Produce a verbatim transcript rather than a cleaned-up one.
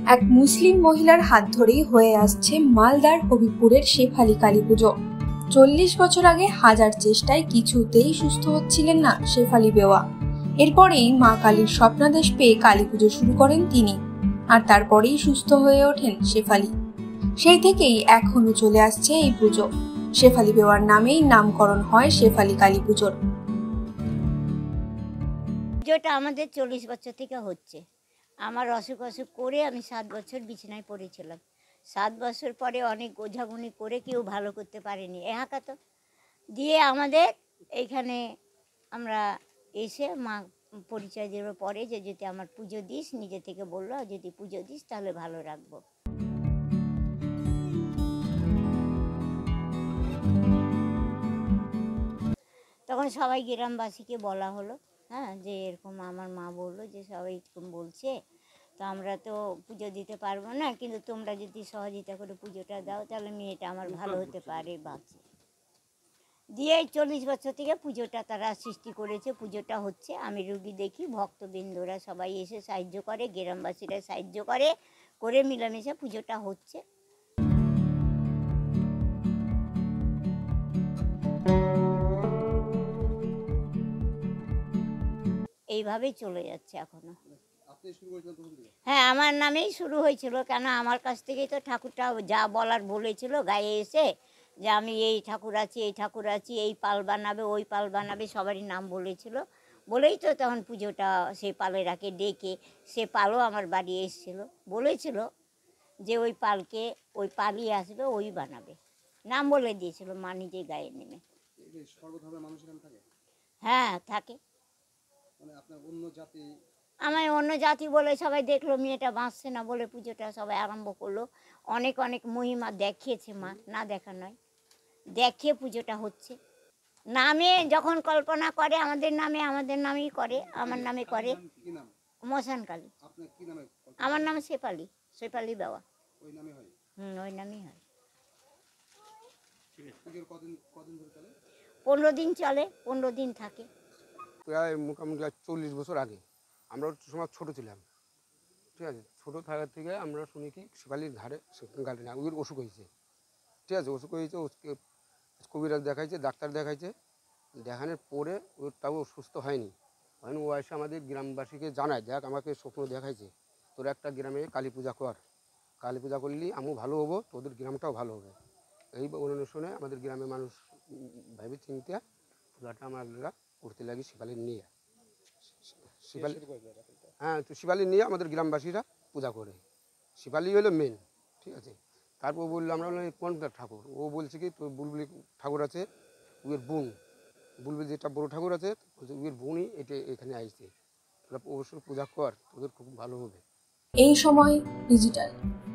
এক মুসলিম মহিলার হাত ধরেই হয়ে আসছে মালদার হবিপুরের শেফালি কালী পুজো। চল্লিশ বছর আগে হাজার চেষ্টায় কিছুতেই সুস্থ হচ্ছিলেন না শেফালি বেওয়া। এরপরেই মা কালীর স্বপ্নাদেশ পেয়ে কালী পুজো শুরু করেন তিনি, আর তারপরেই সুস্থ হয়ে ওঠেন শেফালি। সেই থেকেই এখনো চলে আসছে এই পুজো। শেফালি বেওয়ার নামেই নামকরণ হয় শেফালি কালী পুজোর। পুজোটা আমাদের চল্লিশ বছর থেকে হচ্ছে। আমার অসুখ অসুখ করে আমি সাত বছর বিছানায় পড়েছিলাম। সাত বছর পরে অনেক গোঝাগুনি করে কেউ ভালো করতে পারেনি এহাকা তো দিয়ে আমাদের এইখানে আমরা এসে মা পরিচয় দেওয়ার পরে যে যদি আমার পুজো দিস, নিজে থেকে বললো যদি পুজো দিস তাহলে ভালো রাখবো। তখন সবাই গ্রামবাসীকে বলা হলো, হ্যাঁ, যে এরকম আমার মা বললো যে সবাই এরকম বলছে, তো আমরা তো পুজো দিতে পারবো না, কিন্তু তোমরা যদি সহযোগিতা করে পুজোটা দাও তাহলে মেয়েটা আমার ভালো হতে পারে বাঁচে। দিয়ে চল্লিশ বছর থেকে পুজোটা তারা সৃষ্টি করেছে। পুজোটা হচ্ছে, আমি রুগী দেখি, ভক্তবৃন্দরা সবাই এসে সাহায্য করে, গ্রামবাসীরা সাহায্য করে করে মিলেমিশে পুজোটা হচ্ছে। এইভাবেই চলে যাচ্ছে এখনো। হ্যাঁ, আমার নামেই শুরু হয়েছিল, কেন আমার কাছ থেকেই তো ঠাকুরটা যা বলার বলেছিল গায়ে এসে, যে আমি এই ঠাকুর আছি, এই ঠাকুর আছি, এই পাল বানাবে, ওই পাল বানাবে, সবারই নাম বলেছিল বলেই তো তখন পুজোটা সে পালেরাকে ডেকে, সে পালও আমার বাড়ি এসেছিল, বলেছিল যে ওই পালকে ওই পালই আসবে, ওই বানাবে, নাম বলে দিয়েছিল মা নিজে গায়ে নেমে। হ্যাঁ থাকে। আমার অন্য জাতি বলে সবাই দেখলো মেয়েটা বাঁচছে না বলে পুজোটা সবাই আরম্ভ করলো। অনেক অনেক মহিমা দেখিয়েছে মা, না দেখা নয়, দেখিয়ে পুজোটা হচ্ছে। নামে যখন কল্পনা করে আমাদের নামে, আমাদের নামেই করে, আমার নামে করে। মশান কালী। আমার নাম শেফালি, শেফালি বেওয়া। হুম, ওই নামেই হয়। পনেরো দিন চলে, পনেরো দিন থাকে। প্রায় মোটামুটি চল্লিশ বছর আগে আমরা সময় ছোটো ছিলাম, ঠিক আছে। ছোটো থাকার থেকে আমরা শুনি কি শেফালির ধারে গার্ডেনে ওর অসুখ হয়েছে, ঠিক আছে। অসুখ হয়েছে, ওকে কবিরাজ দেখাইছে, ডাক্তার দেখাইছে, দেখানোর পরে ওর তাও সুস্থ হয়নি হয়নি ও এসে আমাদের গ্রামবাসীকে জানায়, দেখ আমাকে স্বপ্ন দেখাইছে, তোর একটা গ্রামে কালী পূজা কর, কালী পূজা করলি আমিও ভালো হবো, তোদের গ্রামটাও ভালো হবে। এই অনুশোনে আমাদের গ্রামের মানুষ ভেবে চিন্তে পূজাটা আমরা করতে লাগি শেফালি নিয়ে। শেফালি, হ্যাঁ, তো শেফালি নিয়ে আমাদের গ্রামবাসীরা পূজা করে। শেফালি হলো মেন, ঠিক আছে। তারপর বললো, আমরা বললাম কোনটা ঠাকুর? ও বলছে কি তোর বুলবুলি ঠাকুর আছে, উয়ের বোন, বুলবুলি যেটা বড়ো ঠাকুর আছে উয়ের বোনই এটা এখানে আসছে, তোরা অবশ্যই পূজা কর, তোদের খুব ভালো হবে। এই সময় ডিজিটাল।